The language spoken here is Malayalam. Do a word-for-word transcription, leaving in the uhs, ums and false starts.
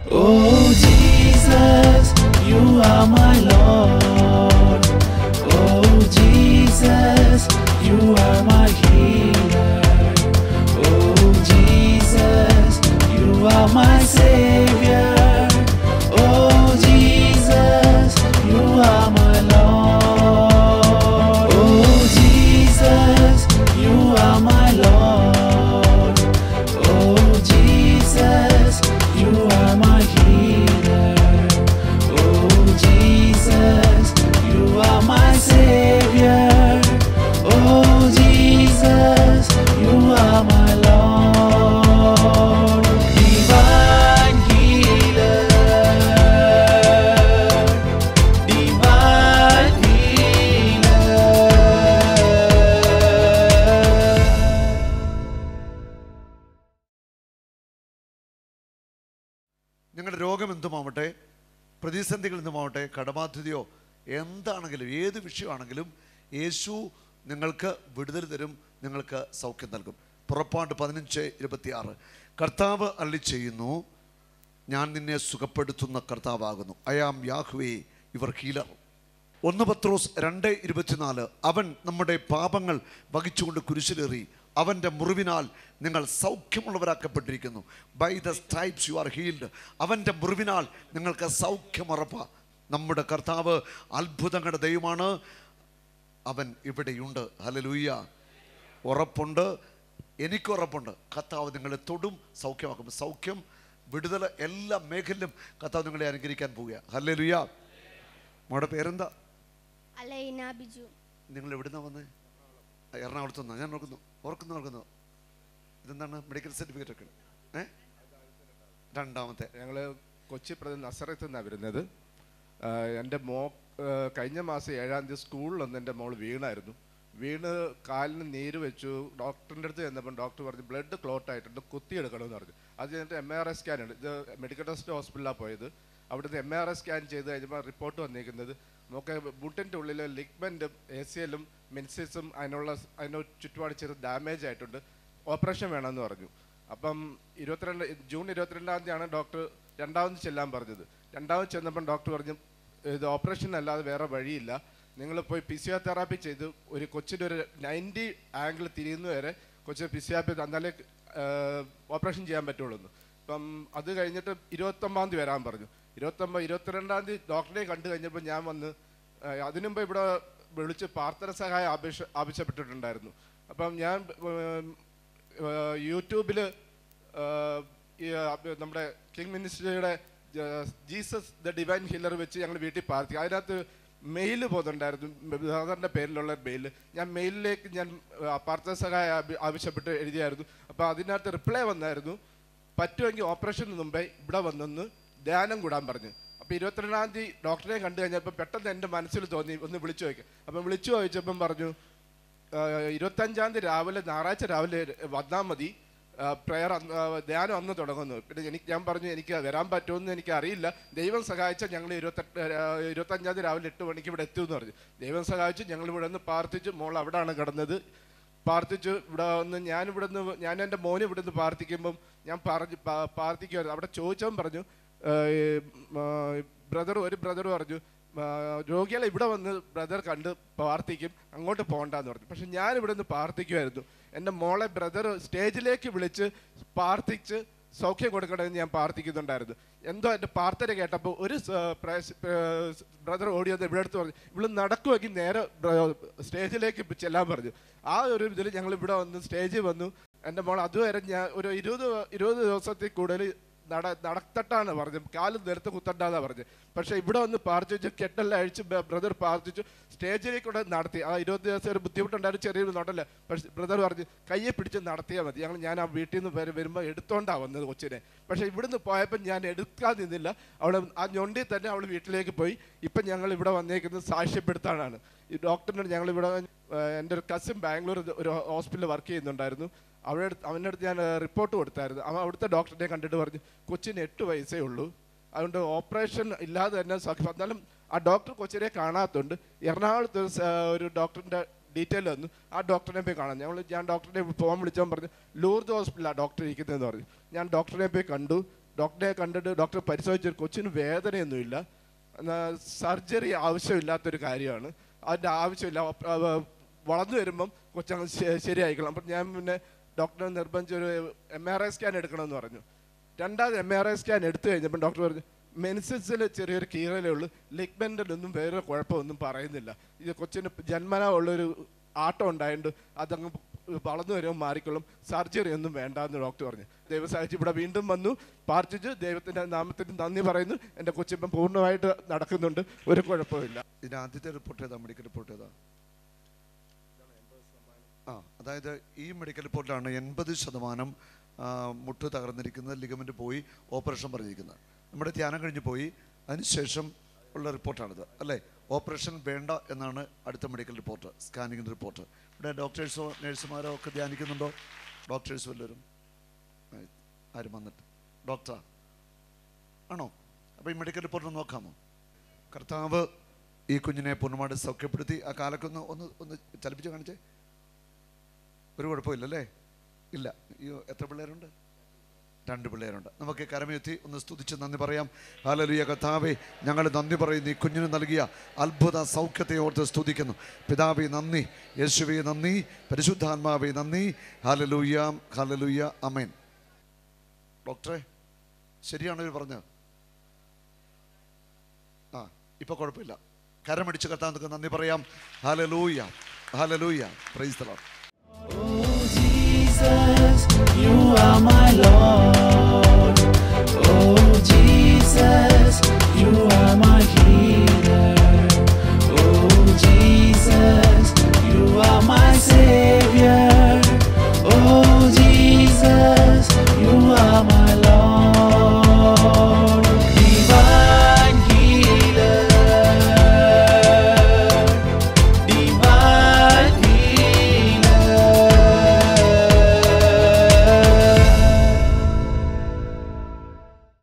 Oh Jesus, you are my Lord. Oh Jesus, you are my healer. Oh Jesus, you are my Savior. Oh Jesus, you are my Lord. Oh Jesus, you are my Lord. Oh Jesus, you are my healer. Oh Jesus, you are my Savior. Oh Jesus, you are my Lord. Divine healer, divine healer. നിങ്ങളുടെ രോഗം എന്തുമാവട്ടെ, പ്രതിസന്ധികൾ എന്തുമാവട്ടെ, കടബാധ്യതയോ എന്താണെങ്കിലും ഏത് വിഷയമാണെങ്കിലും യേശു നിങ്ങൾക്ക് വിടുതൽ തരും, നിങ്ങൾക്ക് സൗഖ്യം നൽകും. പുറപ്പാട് പതിനഞ്ച് ഇരുപത്തിയാറ്. കർത്താവ് അരുളി ചെയ്യുന്നു, ഞാൻ നിന്നെ സുഖപ്പെടുത്തുന്ന കർത്താവാകുന്നു. I am Yahweh your healer. ഒന്ന് പത്രോസ് രണ്ട് ഇരുപത്തിനാല്. അവൻ നമ്മുടെ പാപങ്ങൾ വഹിച്ചുകൊണ്ട് കുരിശിലേറി, അവൻ്റെ മുറിവിനാൽ നിങ്ങൾ സൗഖ്യമുള്ളവരാക്കപ്പെട്ടിരിക്കുന്നു. By the stripes you are healed. അവൻ്റെ മുറിവിനാൽ നിങ്ങൾക്ക് സൗഖ്യം ഉറപ്പാ. നമ്മുടെ കർത്താവ് അത്ഭുതങ്ങളുടെ ദൈവമാണ്. അവൻ ഇവിടെയുണ്ട്. ഹല്ലേലൂയ. ഉറപ്പുണ്ട്, എനിക്ക് ഉറപ്പുണ്ട്. കർത്താവ് നിങ്ങളെ തൊടും, സൗഖ്യമാക്കും. സൗഖ്യം, വിടുതൽ, എല്ലാ മേഖലയിലും കർത്താവ് നിങ്ങളെ അനുഗ്രഹിക്കാൻ പോവുക. ഹല്ലേലൂയ. മോളുടെ പേരെന്താ? അലൈന ബിജു. നിങ്ങൾ എവിടുന്നാ വന്നേ? എറണാകുളത്ത് നിന്നാ? ഞാൻ നോക്കുന്നു, ഓർക്കുന്നു ഓർക്കുന്നു. ഇതെന്താണ്? മെഡിക്കൽ സർട്ടിഫിക്കറ്റ് ഒക്കെ ഏ രണ്ടാമത്തെ. ഞങ്ങൾ കൊച്ചി പ്രതി നസറത്ത് നിന്നാണ് വരുന്നത്. എൻ്റെ മോ കഴിഞ്ഞ മാസം ഏഴാം തീയതി സ്കൂളിലൊന്ന് എൻ്റെ മോൾ വീണായിരുന്നു. വീണ് കാലിന് നീര് വെച്ചു. ഡോക്ടറിൻ്റെ അടുത്ത് ചെന്നപ്പം ഡോക്ടർ പറഞ്ഞു ബ്ലഡ് ക്ലോട്ട് ആയിട്ടുണ്ട്, കുത്തിയെടുക്കണമെന്ന് പറഞ്ഞു. അത് കഴിഞ്ഞിട്ട് എം ആർ ഐ സ്കാൻ ഉണ്ട്. ഇത് മെഡിക്കൽ ടെസ്റ്റ് ഹോസ്പിറ്റലിലാണ് പോയത്. അവിടുത്തെ എം ആർ ഐ സ്കാൻ ചെയ്ത് കഴിഞ്ഞപ്പോൾ റിപ്പോർട്ട് വന്നിരിക്കുന്നത് നമുക്ക് മുട്ടിൻ്റെ ഉള്ളിൽ ലിഗ്മെൻറ്റും എ സി എല്ലും മെൻസിസും അതിനുള്ള അതിനോട് ചുറ്റുപാട് ചെറിയ ഡാമേജ് ആയിട്ടുണ്ട്, ഓപ്പറേഷൻ വേണമെന്ന് പറഞ്ഞു. അപ്പം ഇരുപത്തിരണ്ട് ജൂൺ ഇരുപത്തിരണ്ടാം തീയതിയാണ് ഡോക്ടർ രണ്ടാമത് ചെല്ലാൻ പറഞ്ഞത്. രണ്ടാമത് ചെന്നപ്പം ഡോക്ടർ പറഞ്ഞു ഇത് ഓപ്പറേഷൻ അല്ലാതെ വേറെ വഴിയില്ല, നിങ്ങൾ പോയി ഫിസിയോതെറാപ്പി ചെയ്ത് ഒരു കൊച്ചിൻ്റെ ഒരു നയൻറ്റി ആംഗിൾ തിരിയുന്ന വരെ കൊച്ചിന് ഫിസിയോതെറാപ്പി തന്നാലേ ഓപ്പറേഷൻ ചെയ്യാൻ പറ്റുള്ളൂ എന്ന്. അപ്പം അത് കഴിഞ്ഞിട്ട് ഇരുപത്തൊമ്പതാം തീയതി വരാൻ പറഞ്ഞു. ഇരുപത്തൊമ്പത് ഇരുപത്തിരണ്ടാം തീയതി ഡോക്ടറെ കണ്ടു കഴിഞ്ഞപ്പോൾ ഞാൻ വന്ന് അതിനുമുമ്പ് ഇവിടെ വിളിച്ച് പ്രാർത്ഥന സഹായം ആവശ്യ ആവശ്യപ്പെട്ടിട്ടുണ്ടായിരുന്നു. അപ്പം ഞാൻ യൂട്യൂബിൽ നമ്മുടെ കിങ് മിനിസ്ട്രിയുടെ ജീസസ് ദ ഡിവൈൻ ഹീലർ വെച്ച് ഞങ്ങൾ വീട്ടിൽ പ്രാർത്ഥിക്കും. അതിനകത്ത് മെയിൽ പോകുന്നുണ്ടായിരുന്നു, ബ്രദറിൻ്റെ പേരിലുള്ള മെയിൽ. ഞാൻ മെയിലിലേക്ക് ഞാൻ പ്രാർത്ഥന സഹായം ആവശ്യപ്പെട്ട് എഴുതിയായിരുന്നു. അപ്പോൾ അതിനകത്ത് റിപ്ലൈ വന്നായിരുന്നു, പറ്റുമെങ്കിൽ ഓപ്പറേഷന് മുമ്പേ ഇവിടെ വന്നൊന്ന് ധ്യാനം കൂടാൻ പറഞ്ഞു. അപ്പോൾ ഇരുപത്തിരണ്ടാം തീയതി ഡോക്ടറെ കണ്ടു കഴിഞ്ഞപ്പോൾ പെട്ടെന്ന് എൻ്റെ മനസ്സിൽ തോന്നി ഒന്ന് വിളിച്ചു ചോദിക്കാം. അപ്പം വിളിച്ചു ചോദിച്ചപ്പം പറഞ്ഞു ഇരുപത്തഞ്ചാം തീയതി രാവിലെ ഞായറാഴ്ച രാവിലെ വന്നാൽ മതി, പ്രെയർ ധ്യാനം അന്ന് തുടങ്ങുന്നു. പിന്നെ എനിക്ക് ഞാൻ പറഞ്ഞു എനിക്ക് വരാൻ പറ്റുമെന്ന് എനിക്ക് അറിയില്ല, ദൈവം സഹായിച്ചാൽ ഞങ്ങൾ ഇരുപത്തെട്ട് ഇരുപത്തഞ്ചാം തീയതി രാവിലെ എട്ട് മണിക്ക് ഇവിടെ എത്തുമെന്ന് പറഞ്ഞു. ദൈവം സഹായിച്ചു ഞങ്ങൾ ഇവിടെ നിന്ന് പ്രാർത്ഥിച്ചു. മോൾ അവിടെയാണ് കിടന്നത്. പ്രാർത്ഥിച്ചു. ഇവിടെ വന്ന് ഞാനിവിടെ നിന്ന് ഞാൻ എൻ്റെ മോന് ഇവിടെ നിന്ന് പ്രാർത്ഥിക്കുമ്പം ഞാൻ പറഞ്ഞു പ്രാർത്ഥിക്കുമായിരുന്നു. അവിടെ ചോദിച്ചവൻ പറഞ്ഞു ബ്രദർ ഒരു ബ്രദർ പറഞ്ഞു രോഗികളെ ഇവിടെ വന്ന് ബ്രദർ കണ്ട് പ്രാർത്ഥിക്കും, അങ്ങോട്ട് പോകണ്ടെന്ന് പറഞ്ഞു. പക്ഷെ ഞാൻ ഇവിടെ നിന്ന് പ്രാർത്ഥിക്കുമായിരുന്നു. എൻ്റെ മോളെ ബ്രദർ സ്റ്റേജിലേക്ക് വിളിച്ച് പ്രാർത്ഥിച്ച് സൗഖ്യം കൊടുക്കണമെന്ന് ഞാൻ പ്രാർത്ഥിക്കുന്നുണ്ടായിരുന്നു. എന്തോ എൻ്റെ പ്രാർത്ഥന കേട്ടപ്പോൾ ഒരു ബ്രദർ ഓടി വന്ന് ഇവിടെ അടുത്ത് പറഞ്ഞു ഇവിടെ നടക്കുമെങ്കിൽ നേരെ സ്റ്റേജിലേക്ക് ചെല്ലാൻ പറഞ്ഞു. ആ ഒരു ഇതിൽ ഞങ്ങൾ ഇവിടെ വന്ന് സ്റ്റേജിൽ വന്നു. എൻ്റെ മോൾ അതുവരെ ഞാൻ ഒരു ഇരുപത് ഇരുപത് ദിവസത്തിൽ കൂടുതൽ നട നടത്തട്ടാണ് പറഞ്ഞത്, കാല് നിരത്ത് കുത്തണ്ടാന്നാണ് പറഞ്ഞത്. പക്ഷേ ഇവിടെ വന്ന് പ്രാർത്ഥിച്ചു, കെട്ടെല്ലാം അഴിച്ച് ബ്രദർ പ്രാർത്ഥിച്ചു, സ്റ്റേജിലേക്കൂടെ നടത്തി. ആ ഇരുപത് ദിവസം ഒരു ബുദ്ധിമുട്ടുണ്ടായിരുന്നു, ചെറിയൊരു നോട്ടല്ല. പക്ഷേ ബ്രദർ പറഞ്ഞു കയ്യെ പിടിച്ച് നടത്തിയാൽ മതി. ഞങ്ങൾ ഞാൻ ആ വീട്ടിൽ നിന്ന് വരെ വരുമ്പോൾ എടുത്തോണ്ടാണ് വന്നത് കൊച്ചിനെ. പക്ഷേ ഇവിടുന്ന് പോയപ്പോൾ ഞാൻ എടുക്കാൻ നിന്നില്ല. അവൾ ആ ഞൊണ്ടിൽ തന്നെ അവൾ വീട്ടിലേക്ക് പോയി. ഇപ്പം ഞങ്ങൾ ഇവിടെ വന്നേക്കുന്നത് സാക്ഷ്യപ്പെടുത്താനാണ്. ഈ ഡോക്ടറിനോട് ഞങ്ങളിവിടെ എൻ്റെ ഒരു കസിൻ ബാംഗ്ലൂർ ഒരു ഹോസ്പിറ്റലിൽ വർക്ക് ചെയ്യുന്നുണ്ടായിരുന്നു. അവിടെ അവൻ്റെ അടുത്ത് ഞാൻ റിപ്പോർട്ട് കൊടുത്തായിരുന്നു. അവൻ അവിടുത്തെ ഡോക്ടറിനെ കണ്ടിട്ട് പറഞ്ഞു കൊച്ചിന് എട്ട് വയസ്സേ ഉള്ളൂ, അതുകൊണ്ട് ഓപ്പറേഷൻ ഇല്ലാതെ തന്നെ സഖ്യം. എന്നാലും ആ ഡോക്ടർ കൊച്ചിനെ കാണാത്തതുകൊണ്ട് എറണാകുളത്ത് ഒരു ഡോക്ടറിൻ്റെ ഡീറ്റെയിൽ വന്നു. ആ ഡോക്ടറിനെ പോയി കാണാം. ഞങ്ങൾ ഞാൻ ഡോക്ടറിനെ ഫോൺ വിളിച്ചവൻ പറഞ്ഞു ലൂർദ് ഹോസ്പിറ്റലാണ് ഡോക്ടർ ഇരിക്കുന്നതെന്ന് പറഞ്ഞു. ഞാൻ ഡോക്ടറിനെ പോയി കണ്ടു. ഡോക്ടറെ കണ്ടിട്ട് ഡോക്ടർ പരിശോധിച്ചൊരു കൊച്ചിന് വേദനയൊന്നുമില്ല, സർജറി ആവശ്യമില്ലാത്തൊരു കാര്യമാണ്, അതിൻ്റെ ആവശ്യമില്ല, വളർന്നു വരുമ്പം കൊച്ചങ്ങ് ശരിയായിക്കണം. അപ്പം ഞാൻ പിന്നെ ഡോക്ടറെ നിർബന്ധിച്ചൊരു എം ആർ ഐ സ്കാൻ എടുക്കണമെന്ന് പറഞ്ഞു. രണ്ടാമത് എം ആർ ഐ സ്കാൻ എടുത്തു കഴിഞ്ഞപ്പം ഡോക്ടർ പറഞ്ഞു മെനിസസിൽ ചെറിയൊരു കീറലേ ഉള്ളൂ, ലിഗ്മെൻറ്റിലൊന്നും വേറെ കുഴപ്പമൊന്നും പറയുന്നില്ല, ഇത് കൊച്ചിന് ജന്മനാ ഉള്ളൊരു ആട്ടം ഉണ്ടായതുകൊണ്ട് അതങ്ങ് വളർന്നു വരുമ്പോൾ മാറിക്കൊള്ളും, സർജറി ഒന്നും വേണ്ടാന്ന് ഡോക്ടർ പറഞ്ഞു. ദൈവം സഹായിച്ച് ഇവിടെ വീണ്ടും വന്നു, പ്രാർത്ഥിച്ചു, ദൈവത്തിൻ്റെ നാമത്തിന് നന്ദി പറയുന്നു. എൻ്റെ കൊച്ചിപ്പം പൂർണ്ണമായിട്ട് നടക്കുന്നുണ്ട്, ഒരു കുഴപ്പമില്ല. ഇതിൻ്റെ ആദ്യത്തെ റിപ്പോർട്ട് ഏതാ, മെഡിക്കൽ റിപ്പോർട്ട് ഏതാ? ആ, അതായത് ഈ മെഡിക്കൽ റിപ്പോർട്ടിലാണ് എൺപത് ശതമാനം മുട്ട് തകർന്നിരിക്കുന്നത്, ലിഗമെൻ്റ് പോയി, ഓപ്പറേഷൻ പറഞ്ഞിരിക്കുന്നത്. നമ്മുടെ ധ്യാനം കഴിഞ്ഞ് പോയി, അതിനുശേഷം ഉള്ള റിപ്പോർട്ടാണിത് അല്ലേ. ഓപ്പറേഷൻ വേണ്ട എന്നാണ് അടുത്ത മെഡിക്കൽ റിപ്പോർട്ട്, സ്കാനിങ്ങിൻ്റെ റിപ്പോർട്ട്. ഇവിടെ ഡോക്ടേഴ്സോ നഴ്സുമാരോ ഒക്കെ ധ്യാനിക്കുന്നുണ്ടോ? ഡോക്ടേഴ്സ് വല്ലവരും ആരും വന്നിട്ട്? ഡോക്ടറാ ആണോ? അപ്പോൾ ഈ മെഡിക്കൽ റിപ്പോർട്ട് നോക്കാമോ? കർത്താവ് ഈ കുഞ്ഞിനെ പൂർണ്ണമായിട്ട് സൗഖ്യപ്പെടുത്തി. ആ കാലൊക്കെ ഒന്ന് ഒന്ന് ഒന്ന് ചലിപ്പിച്ച് കാണിച്ചേ. ഒരു കുഴപ്പമില്ലല്ലേ? ഇല്ല. അയ്യോ, എത്ര പിള്ളേരുണ്ട്? രണ്ട് പിള്ളേരുണ്ട്. നമുക്ക് കരമുയർത്തി ഒന്ന് സ്തുതിച്ച് നന്ദി പറയാം. ഹല്ലേലൂയ. കർത്താവേ, ഞങ്ങൾ നന്ദി പറയുന്നു, ഈ കുഞ്ഞിന് നൽകിയ അത്ഭുത സൗഖ്യത്തെ ഓർത്ത് സ്തുതിക്കുന്നു. പിതാവേ നന്ദി, യേശുവേ നന്ദി, പരിശുദ്ധാത്മാവേ നന്ദി. Hallelujah, hallelujah, amen. ഡോക്ടറെ, ശരിയാണോ ഇവർ പറഞ്ഞത്? ആ, ഇപ്പോൾ കുഴപ്പമില്ല. കരമടിച്ച് കർത്താവിന് നന്ദി പറയാം. Hallelujah, hallelujah, praise the Lord.